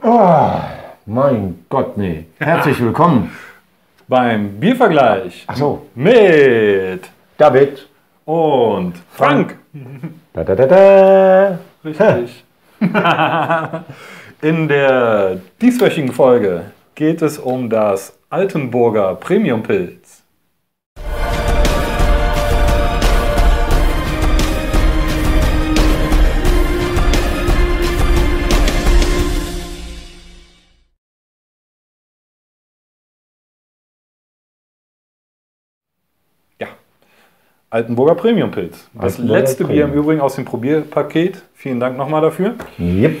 Oh, mein Gott, nee. Herzlich willkommen beim Biervergleich. Ach so. Mit David und Frank. Da, da, da, da. Richtig. In der dieswöchigen Folge geht es um das Altenburger Premium-Pils. Ja, Altenburger Premium-Pils. Das Altenburger letzte Bier im Übrigen aus dem Probierpaket. Vielen Dank nochmal dafür. Yep.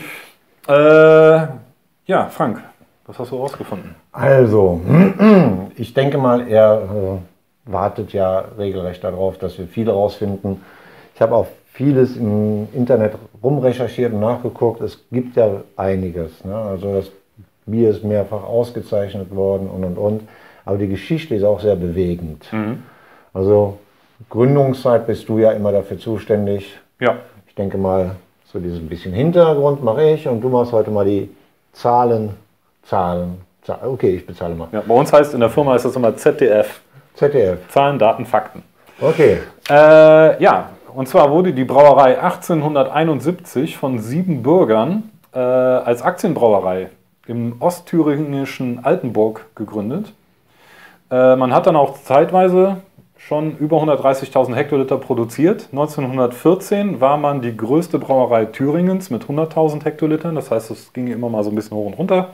Ja, Frank, was hast du rausgefunden? Also, ich denke mal, er wartet ja regelrecht darauf, dass wir viel rausfinden. Ich habe auch vieles im Internet rumrecherchiert und nachgeguckt. Es gibt ja einiges. Ne? Also das Bier ist mehrfach ausgezeichnet worden und. Aber die Geschichte ist auch sehr bewegend. Mhm. Also Gründungszeit bist du ja immer dafür zuständig. Ja. Ich denke mal, so dieses bisschen Hintergrund mache ich und du machst heute mal die Zahlen. Okay, ich bezahle mal. Ja, bei uns heißt in der Firma ist das immer ZDF. ZDF. Zahlen, Daten, Fakten. Okay. Ja, und zwar wurde die Brauerei 1871 von 7 Bürgern als Aktienbrauerei im ostthüringischen Altenburg gegründet. Man hat dann auch zeitweise schon über 130.000 Hektoliter produziert. 1914 war man die größte Brauerei Thüringens mit 100.000 Hektolitern. Das heißt, es ging immer mal so ein bisschen hoch und runter.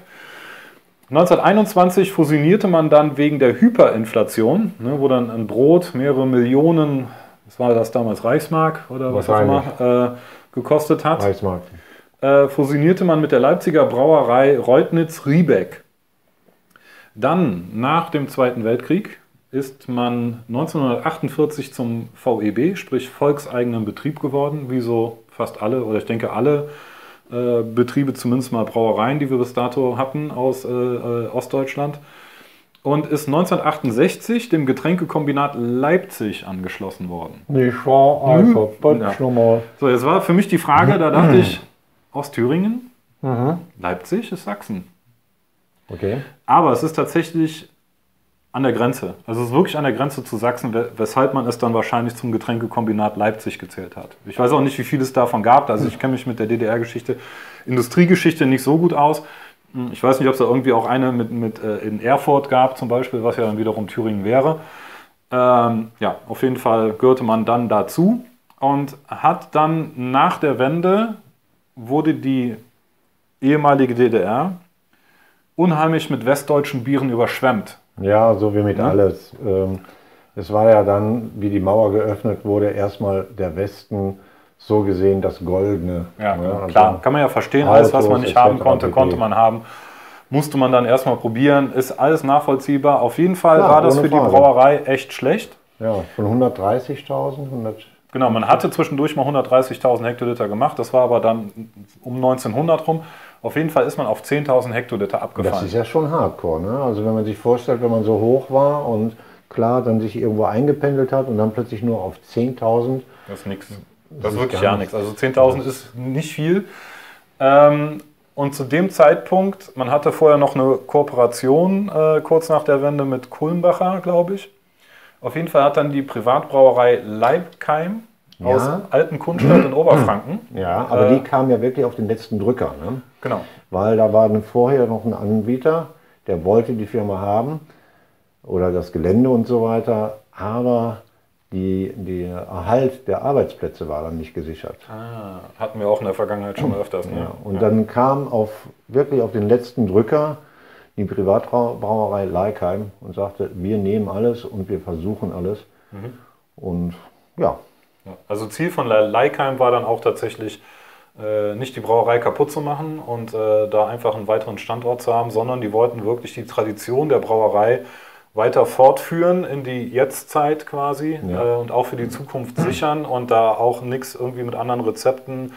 1921 fusionierte man dann wegen der Hyperinflation, ne, wo dann ein Brot mehrere Millionen, was war das damals, Reichsmark oder was auch immer, gekostet hat. Reichsmark. Fusionierte man mit der Leipziger Brauerei Reutnitz-Riebeck. Dann, nach dem Zweiten Weltkrieg, ist man 1948 zum VEB, sprich volkseigenen Betrieb geworden, wie so fast alle, oder ich denke alle Betriebe, zumindest mal Brauereien, die wir bis dato hatten aus Ostdeutschland. Und ist 1968 dem Getränkekombinat Leipzig angeschlossen worden. Ich war einfach ja. So, jetzt war für mich die Frage, da dachte ich, Ostthüringen, Leipzig ist Sachsen. Okay. Aber es ist tatsächlich an der Grenze. Also es ist wirklich an der Grenze zu Sachsen, weshalb man es dann wahrscheinlich zum Getränkekombinat Leipzig gezählt hat. Ich weiß auch nicht, wie viel es davon gab. Also ich kenne mich mit der DDR-Geschichte, Industriegeschichte nicht so gut aus. Ich weiß nicht, ob es da irgendwie auch eine in Erfurt gab zum Beispiel, was ja dann wiederum Thüringen wäre. Ja, auf jeden Fall gehörte man dann dazu und hat dann nach der Wende, wurde die ehemalige DDR unheimlich mit westdeutschen Bieren überschwemmt. Ja, so wie mit alles. Es war ja dann, wie die Mauer geöffnet wurde, erstmal der Westen so gesehen das Goldene. Ja, ne? Also klar, kann man ja verstehen. Alles, was man nicht haben konnte, konnte man haben. Musste man dann erstmal probieren. Ist alles nachvollziehbar. Auf jeden Fall war das für die Brauerei echt schlecht. Ja, von 130.000, Genau, man hatte zwischendurch mal 130.000 Hektoliter gemacht. Das war aber dann um 1900 rum. Auf jeden Fall ist man auf 10.000 Hektoliter abgefallen. Das ist ja schon Hardcore, ne? Also wenn man sich vorstellt, wenn man so hoch war und klar dann sich irgendwo eingependelt hat und dann plötzlich nur auf 10.000. Das ist nichts. Das ist wirklich gar nichts. Also 10.000 ist nicht viel. Und zu dem Zeitpunkt, man hatte vorher noch eine Kooperation kurz nach der Wende mit Kulmbacher, glaube ich. Auf jeden Fall hat dann die Privatbrauerei Leibkeim aus Altenkunstadt in Oberfranken. Ja, aber die kam ja wirklich auf den letzten Drücker. Ne? Genau. Weil da war vorher noch ein Anbieter, der wollte die Firma haben oder das Gelände und so weiter, aber der Erhalt der Arbeitsplätze war dann nicht gesichert. Hatten wir auch in der Vergangenheit schon öfters. Ne? Ja, und dann kam wirklich auf den letzten Drücker die Privatbrauerei Leikheim und sagte, wir nehmen alles und wir versuchen alles. Und ja. Also Ziel von Leikheim war dann auch tatsächlich, nicht die Brauerei kaputt zu machen und da einfach einen weiteren Standort zu haben, sondern die wollten wirklich die Tradition der Brauerei weiter fortführen in die Jetztzeit quasi und auch für die Zukunft sichern und da auch nichts irgendwie mit anderen Rezepten.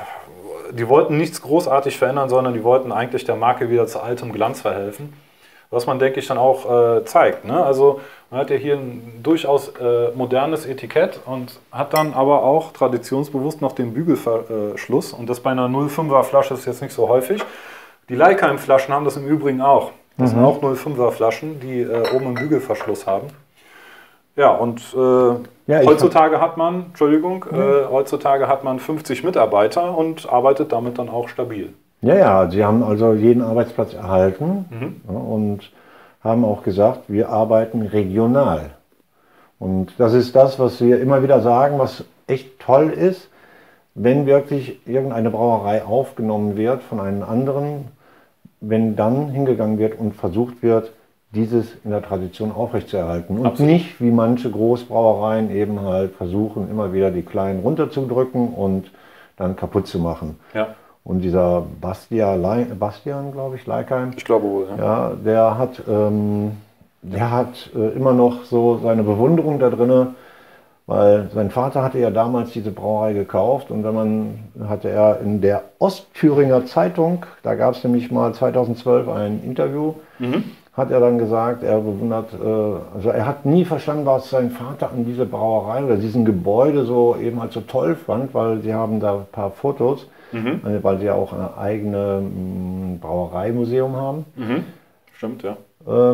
Die wollten nichts großartig verändern, sondern die wollten eigentlich der Marke wieder zu altem Glanz verhelfen. was man, denke ich, dann auch zeigt. Ne? Also man hat ja hier ein durchaus modernes Etikett und hat dann aber auch traditionsbewusst noch den Bügelverschluss. Und das bei einer 0,5er Flasche ist jetzt nicht so häufig. Die Leikheim-Flaschen haben das im Übrigen auch. Das sind auch 0,5er Flaschen, die oben einen Bügelverschluss haben. Ja, und heutzutage hat man, heutzutage hat man 50 Mitarbeiter und arbeitet damit dann auch stabil. Ja, sie haben also jeden Arbeitsplatz erhalten und haben auch gesagt, wir arbeiten regional. Und das ist das, was wir immer wieder sagen, was echt toll ist, wenn wirklich irgendeine Brauerei aufgenommen wird von einem anderen, wenn dann hingegangen wird und versucht wird, dieses in der Tradition aufrechtzuerhalten. Und Absolut. nicht, wie manche Großbrauereien eben halt versuchen, immer wieder die Kleinen runterzudrücken und dann kaputt zu machen. Ja. Und dieser Bastian, glaube ich, Leikheim, Ich glaube wohl, ja. ja, der hat immer noch so seine Bewunderung da drinne, weil sein Vater hatte ja damals diese Brauerei gekauft und hatte er in der Ostthüringer Zeitung, da gab es nämlich mal 2012 ein Interview, hat er dann gesagt, er bewundert, also er hat nie verstanden, was sein Vater an diese Brauerei oder diesem Gebäude so eben halt so toll fand, weil sie haben da ein paar Fotos, weil sie ja auch ein eigenes Brauereimuseum haben. Stimmt, ja.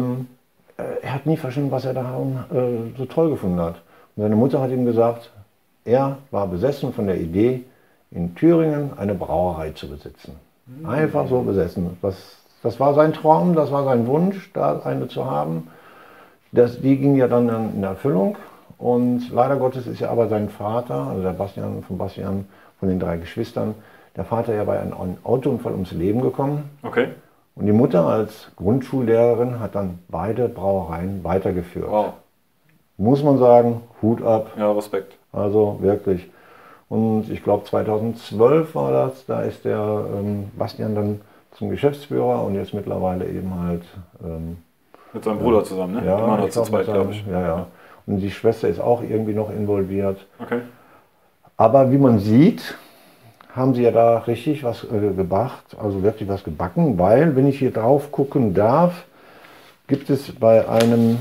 Er hat nie verstanden, was er da so toll gefunden hat. Und seine Mutter hat ihm gesagt, er war besessen von der Idee, in Thüringen eine Brauerei zu besitzen. Einfach so besessen. Das war sein Traum, das war sein Wunsch, da eine zu haben. Die ging ja dann in Erfüllung. Und leider Gottes ist ja aber sein Vater, also der Bastian, von den 3 Geschwistern, der Vater ja bei einem Autounfall ums Leben gekommen. Okay. Und die Mutter als Grundschullehrerin hat dann beide Brauereien weitergeführt. Wow. Muss man sagen, Hut ab. Ja, Respekt. Also wirklich. Und ich glaube 2012 war das, da ist der Bastian dann zum Geschäftsführer und jetzt mittlerweile eben halt... mit seinem Bruder zusammen, ne? Ja, Immer noch zu zweit, glaube ich. Ja. Und die Schwester ist auch irgendwie noch involviert. Okay. Aber wie man sieht, haben sie ja da richtig was gebracht, also wirklich was gebacken, weil, wenn ich hier drauf gucken darf, gibt es bei einem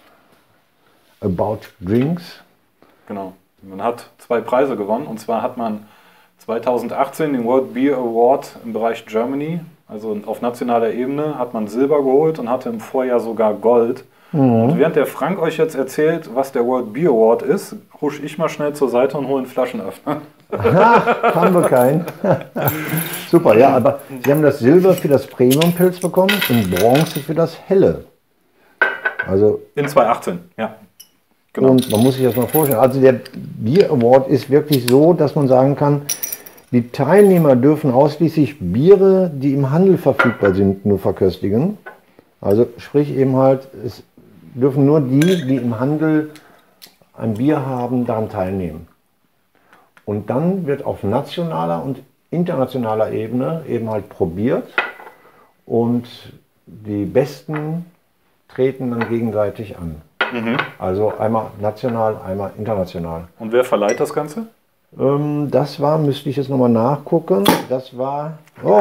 About Drinks. Genau. Man hat 2 Preise gewonnen und zwar hat man 2018 den World Beer Award im Bereich Germany, also auf nationaler Ebene, hat man Silber geholt und hatte im Vorjahr sogar Gold. Und während der Frank euch jetzt erzählt, was der World Beer Award ist, husch ich mal schnell zur Seite und hole einen Flaschenöffner. Haben wir keinen. Super, ja, aber Sie haben das Silber für das Premium-Pilz bekommen und Bronze für das Helle. Also in 2018, ja. Genau. Und man muss sich das mal vorstellen. Also der Beer Award ist wirklich so, dass man sagen kann, die Teilnehmer dürfen ausschließlich Biere, die im Handel verfügbar sind, nur verköstigen. Also sprich eben halt, es dürfen nur die im Handel ein Bier haben, daran teilnehmen. Und dann wird auf nationaler und internationaler Ebene eben halt probiert und die Besten treten dann gegenseitig an. Also einmal national, einmal international. Und wer verleiht das Ganze? Das war, müsste ich jetzt nochmal nachgucken, das war,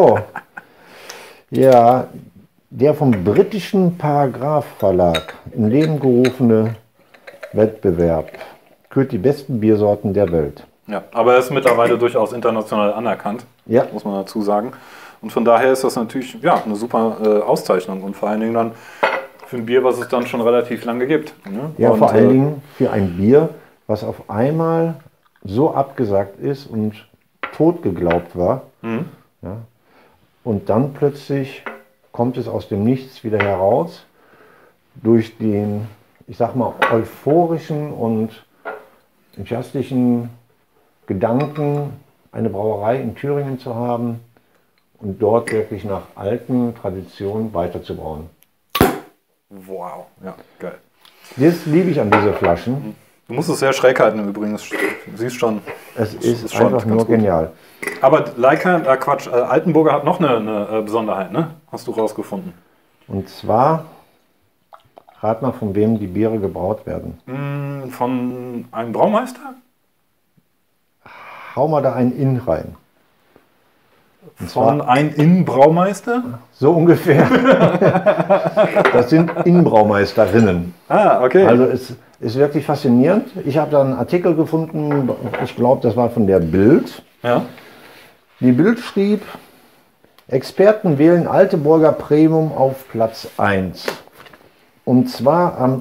ja, der vom britischen Paragraph Verlag im Leben gerufene Wettbewerb kürt die besten Biersorten der Welt. Ja, aber er ist mittlerweile durchaus international anerkannt, Ja. muss man dazu sagen. Und von daher ist das natürlich eine super Auszeichnung und vor allen Dingen dann für ein Bier, was es dann schon relativ lange gibt. Ne? Ja, und, vor allen Dingen für ein Bier, was auf einmal so abgesagt ist und tot geglaubt war. Ja, und dann plötzlich kommt es aus dem Nichts wieder heraus, durch den, ich sag mal, euphorischen und enthusiastischen Gedanken, eine Brauerei in Thüringen zu haben und dort wirklich nach alten Traditionen weiterzubauen. Wow, ja, geil. Das liebe ich an diese Flaschen. Du musst es sehr schräg halten im Übrigen, du siehst schon. Es ist schon einfach ganz nur gut. genial. Aber Leikheim, Altenburger hat noch eine Besonderheit, ne? Hast du rausgefunden? Und zwar, rat mal, von wem die Biere gebraut werden. Von einem Braumeister? Hau mal da einen In rein. Von ein Innenbraumeister? So ungefähr. Das sind Innenbraumeisterinnen. Ah, okay. Also es ist wirklich faszinierend. Ich habe da einen Artikel gefunden, ich glaube, das war von der Bild. Ja. Die Bild schrieb, Experten wählen Alteburger Premium auf Platz 1. Und zwar am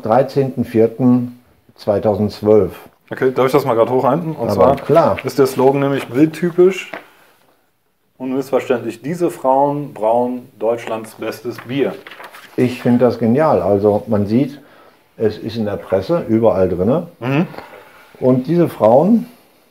13.04.2012. Okay, darf ich das mal gerade hochhalten? Und Aber zwar klar. ist der Slogan nämlich bildtypisch, unmissverständlich, diese Frauen brauen Deutschlands bestes Bier. Ich finde das genial. Also man sieht, es ist in der Presse überall drin. Und diese Frauen,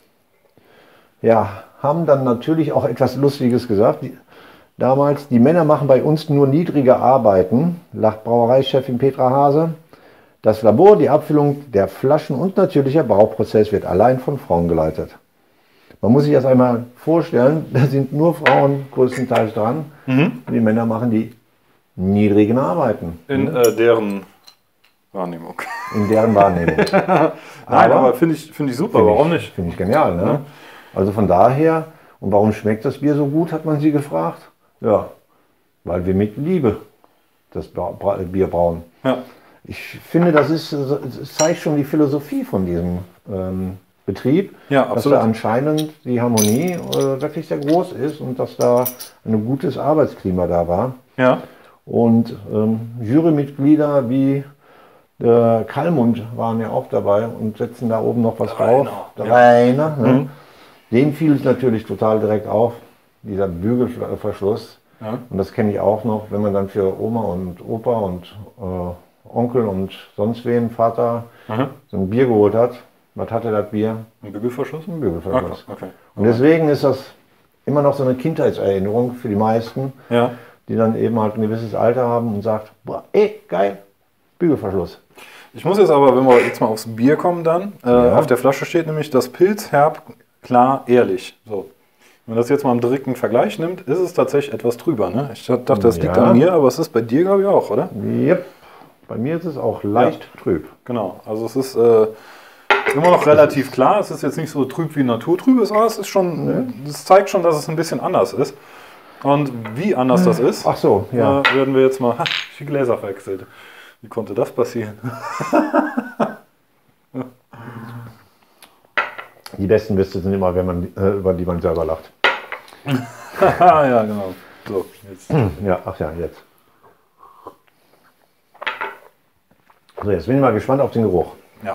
ja, haben dann natürlich auch etwas Lustiges gesagt. Damals, die Männer machen bei uns nur niedrige Arbeiten, lacht Brauereichefin Petra Hase. Das Labor, die Abfüllung der Flaschen und natürlich der Brauprozess wird allein von Frauen geleitet. Man muss sich das einmal vorstellen, da sind nur Frauen größtenteils dran. Die Männer machen die niedrigen Arbeiten. In deren Wahrnehmung. In deren Wahrnehmung. Nein, aber finde ich super, warum nicht? Finde ich genial. Ne? Also von daher, und warum schmeckt das Bier so gut, hat man sie gefragt. Ja, weil wir mit Liebe das Bier brauen. Ja. Ich finde, das zeigt schon die Philosophie von diesem Betrieb, Ja, dass absolut. da anscheinend die Harmonie wirklich sehr groß ist und dass da ein gutes Arbeitsklima da war. Ja. Und Jurymitglieder wie Kallmund waren ja auch dabei und setzen da oben noch was drauf. Der Rainer, ne? Dem fiel es natürlich total direkt auf, dieser Bügelverschluss. Ja. Und das kenne ich auch noch, wenn man dann für Oma und Opa und Onkel und sonst wen, Vater, so ein Bier geholt hat. Was hatte das Bier? Ein Bügelverschluss? Ein Bügelverschluss. Okay. Und deswegen ist das immer noch so eine Kindheitserinnerung für die meisten, Ja. die dann eben halt ein gewisses Alter haben und sagt, boah, ey, geil, Bügelverschluss. Ich muss jetzt aber, wenn wir jetzt mal aufs Bier kommen dann, auf der Flasche steht nämlich das Pilz, herb, klar, ehrlich. So. Wenn man das jetzt mal im direkten Vergleich nimmt, ist es tatsächlich etwas trüber. Ne? Ich dachte, das liegt an mir, aber es ist bei dir, glaube ich, auch, oder? Yep. Bei mir ist es auch leicht trüb. Genau, also es ist immer noch relativ klar. Es ist jetzt nicht so trüb wie naturtrüb ist, aber es ist schon, es zeigt schon, dass es ein bisschen anders ist. Und wie anders das ist, Ach so, ja. werden wir jetzt mal, die Gläser verwechselt. Wie konnte das passieren? Die besten Witze sind immer, wenn man, über die man selber lacht. Ja, genau. So, jetzt. Ja, ach ja, jetzt. So, jetzt bin ich mal gespannt auf den Geruch. Ja.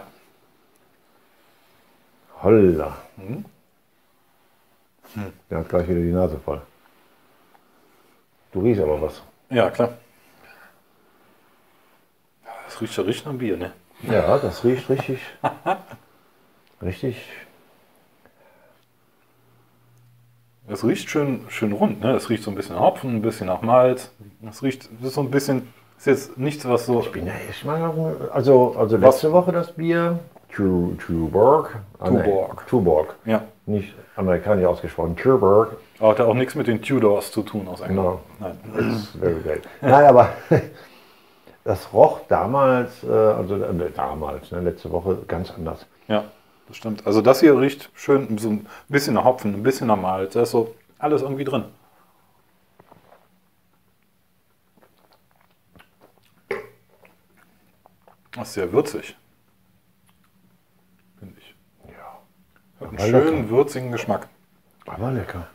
Holla. Der hat gleich wieder die Nase voll. Du riechst aber was. Ja, klar. Das riecht ja richtig nach Bier, ne? Ja, das riecht richtig. Richtig. Es riecht schön rund, ne? Es riecht so ein bisschen nach Hopfen, ein bisschen nach Malz. Das ist so ein bisschen, ist jetzt nichts, was so. Ich mag also letzte Woche das Bier. Tuborg. Tuborg. Ja. Nicht amerikanisch ausgesprochen. Tuborg. Aber hat ja auch nichts mit den Tudors zu tun aus England. No. Nein. It's very great. Nein, aber das roch damals, damals, ne, letzte Woche ganz anders. Ja, das stimmt. Also das hier riecht schön so ein bisschen nach Hopfen, ein bisschen nach Malz. Da ist so alles irgendwie drin. Das ist sehr würzig. Finde ich. Ja. Hat einen schönen würzigen Geschmack. Aber lecker.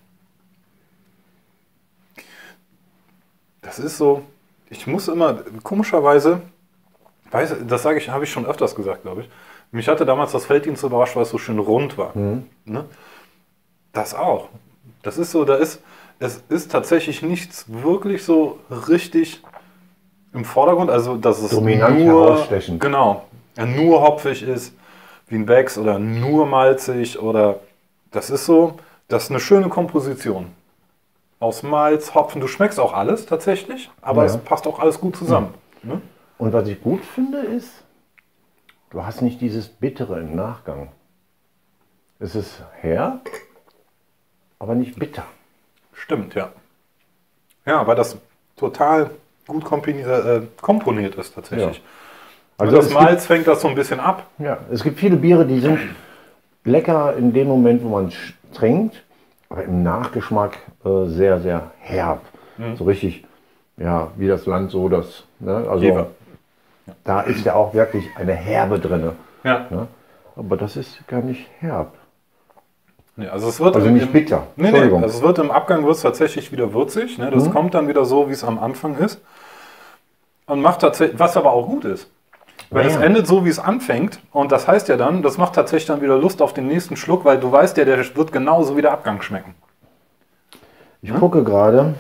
Das ist so, ich muss immer, komischerweise, das habe ich schon öfters gesagt, glaube ich. Mich hatte damals das Felddienst überrascht, weil es so schön rund war. Ne? Das auch. Das ist so, es ist tatsächlich nichts wirklich so richtig im Vordergrund, also dass es dominant nur, herausstechend. genau, nur hopfig ist, wie ein Becks oder nur malzig oder das ist so, das ist eine schöne Komposition. Aus Malz, Hopfen, du schmeckst auch alles tatsächlich, aber es passt auch alles gut zusammen. Ne? Und was ich gut finde ist, du hast nicht dieses Bittere im Nachgang. Es ist herb, aber nicht bitter. Stimmt, ja. Ja, weil das total gut komponiert ist tatsächlich. Ja. Also das Malz fängt das so ein bisschen ab. Ja, es gibt viele Biere, die sind lecker in dem Moment, wo man es trinkt. aber im Nachgeschmack sehr, sehr herb. So richtig, ja, wie das Land so, das, ne? Also Jever. da ist ja auch wirklich eine Herbe drin. Ja. Ne? Aber das ist gar nicht herb. Nee, also es wird Also nicht bitter. Nee, Entschuldigung. also es wird im Abgang wird's tatsächlich wieder würzig. Ne? Das kommt dann wieder so, wie es am Anfang ist. Und macht tatsächlich, was aber auch gut ist. Weil es endet so, wie es anfängt. Und das heißt ja dann, das macht tatsächlich dann wieder Lust auf den nächsten Schluck, weil du weißt ja, der wird genauso wie der Abgang schmecken. Ich gucke gerade.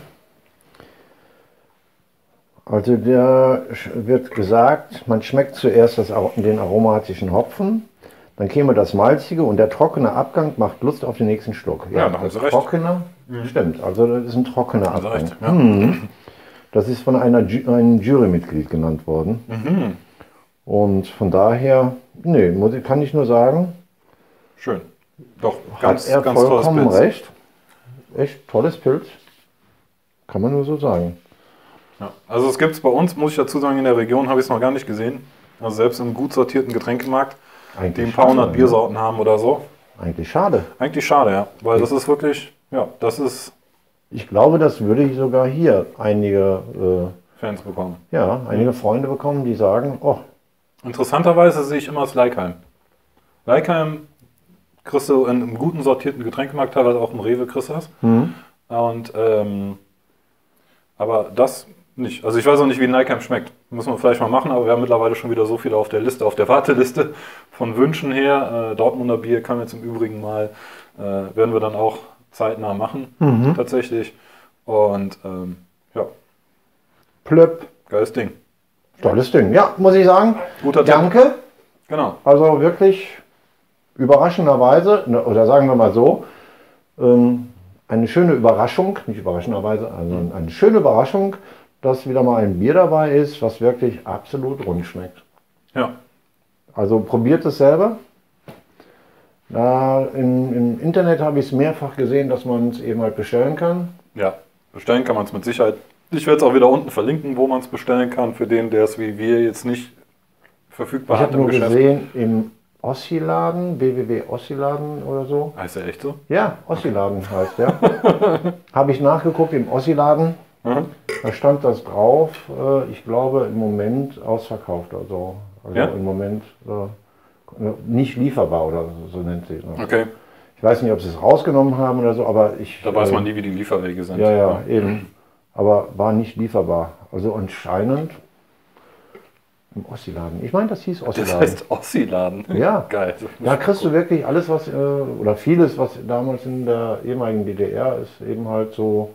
Also da wird gesagt, man schmeckt zuerst den aromatischen Hopfen, dann käme das Malzige und der trockene Abgang macht Lust auf den nächsten Schluck. Ja, da haben das Sie recht. Trockene, stimmt, also das ist ein trockener Also Abgang. recht, ja. Das ist von einem Jurymitglied genannt worden. Und von daher, nee, kann ich nur sagen, Schön. Doch, hat er ganz tolles vollkommen Pilz. recht. Echt tolles Pilz. Kann man nur so sagen. Ja. Also es gibt es bei uns, muss ich dazu sagen, in der Region habe ich es noch gar nicht gesehen. Also selbst im gut sortierten Getränkemarkt, die ein paar hundert schade, Biersorten haben oder so. Eigentlich schade. Eigentlich schade, ja. Weil das ist wirklich, ja, das ist Ich glaube, das würde ich sogar hier einige, Fans bekommen. einige Freunde bekommen, die sagen, oh, Interessanterweise sehe ich immer das Leikheim. Leikheim kriegst du in einem guten sortierten Getränkemarkt, teilweise auch im Rewe kriegst du das. Und, aber das nicht. Also ich weiß auch nicht, wie ein Leikheim schmeckt. Müssen wir vielleicht mal machen, aber wir haben mittlerweile schon wieder so viele auf der Liste, auf der Warteliste von Wünschen her. Dortmunder Bier kann jetzt im Übrigen mal, werden wir dann auch zeitnah machen, tatsächlich. Und ja, plöpp, geiles Ding. tolles Ding. Ja, muss ich sagen. Guter Tipp. Danke. Genau. Also wirklich überraschenderweise, oder sagen wir mal so, eine schöne Überraschung, nicht überraschenderweise, also eine schöne Überraschung, dass wieder mal ein Bier dabei ist, was wirklich absolut rund schmeckt. Ja. Also probiert es selber. Im Internet habe ich es mehrfach gesehen, dass man es eben halt bestellen kann. Ja, bestellen kann man es mit Sicherheit. Ich werde es auch wieder unten verlinken, wo man es bestellen kann, für den, der es wie wir jetzt nicht verfügbar Ich hat habe im nur Geschäft. gesehen im Ossi-Laden, www.ossi-Laden oder so. Heißt der echt so? Ja, Ossi-Laden heißt der. Habe ich nachgeguckt im Ossi-Laden. Da stand das drauf. Ich glaube im Moment ausverkauft. Also Ja? im Moment nicht lieferbar oder so nennt sie. Okay, Ich weiß nicht, ob sie es rausgenommen haben oder so, aber da weiß man nie, wie die Lieferwege sind. Ja, eben. Aber war nicht lieferbar. Also anscheinend im Ossi-Laden. Ich meine, das hieß Das Ossi-Laden. heißt Ossi-Laden. Ja. Geil. Da kriegst du wirklich alles, was, oder vieles, was damals in der ehemaligen DDR ist, eben halt so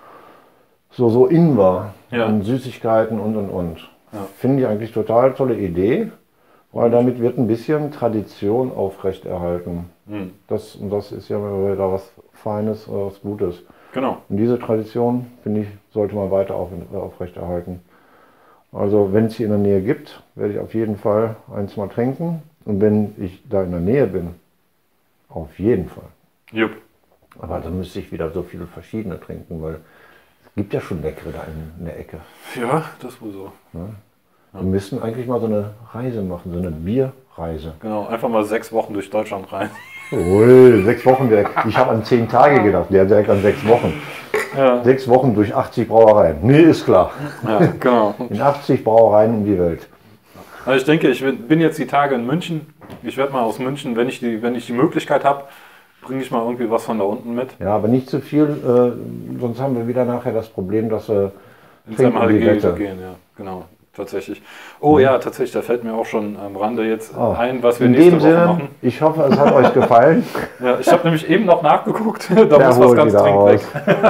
in war. Ja. Und Süßigkeiten und. Ja. Finde ich eigentlich total tolle Idee, weil damit wird ein bisschen Tradition aufrechterhalten. Das ist ja wieder was Feines, was Gutes. Genau. Und diese Tradition, finde ich, sollte man weiter aufrechterhalten. Also wenn es hier in der Nähe gibt, werde ich auf jeden Fall eins mal trinken. Und wenn ich da in der Nähe bin, auf jeden Fall. Jupp. Aber dann müsste ich wieder so viele verschiedene trinken, weil es gibt ja schon leckere da in der Ecke. Ja, das wohl so. Wir müssten eigentlich mal so eine Reise machen, so eine Bierreise. Genau, einfach mal 6 Wochen durch Deutschland rein. Ui, 6 Wochen weg. Ich habe an 10 Tage gedacht, der direkt an 6 Wochen. Ja. 6 Wochen durch 80 Brauereien. Nee, ist klar. Ja, genau. In 80 Brauereien um die Welt. Also ich denke, ich bin jetzt die Tage in München. Ich werde mal aus München, wenn ich die Möglichkeit habe, bringe ich mal irgendwie was von da unten mit. Ja, aber nicht zu viel, sonst haben wir wieder nachher das Problem, dass wir Ins trinken wie MHG Wette. gehen, ja, genau. Tatsächlich. Oh ja, tatsächlich, da fällt mir auch schon am Rande jetzt ein, was wir In nächste dem Woche Sinne, machen. ich hoffe, es hat euch gefallen. Ja, ich habe nämlich eben noch nachgeguckt, da Der muss was holt ganz wieder dringend raus.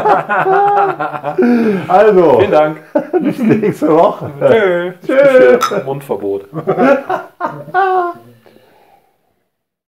weg. Also, Vielen Dank. bis nächste Woche. Tschö. Mundverbot.